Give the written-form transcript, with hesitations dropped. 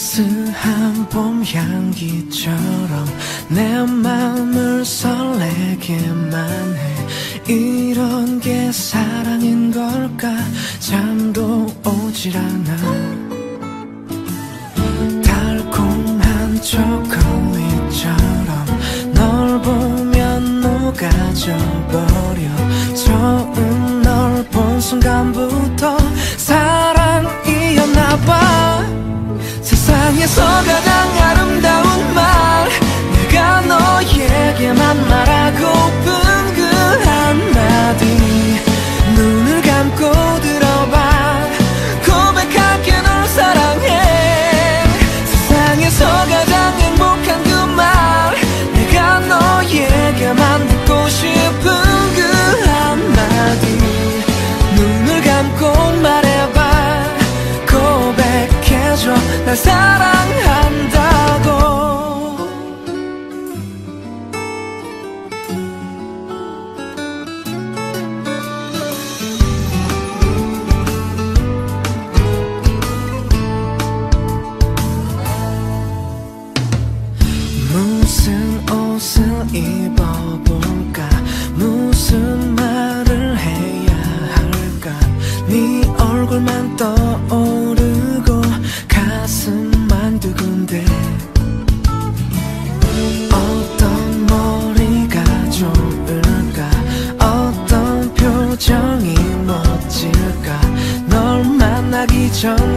따스한 봄 향기처럼 내 맘을 설레게만 해. 이런 게 사랑인 걸까? 잠도 오질 않아. 달콤한 초콜릿처럼 널 보면 녹아져버려. 처음 널 본 순간부터 사랑이었나봐. 세상에서 가장 아름다운 말, 내가 너에게만 말하고픈 그 한마디. 눈을 감고 들어봐, 고백할게 널 사랑해. 세상에서 가장 행복한 그 말, 내가 너에게만 듣고 싶은 그 한마디. 눈을 감고 말해봐, 고백해줘 날 사랑한다고. 무슨 옷을 입어볼까? 무슨 말을 해야 할까? 네 얼굴만 떠오르고 가슴만 두근대. 어떤 머리가 좋을까? 어떤 표정이 멋질까? 널 만나기 전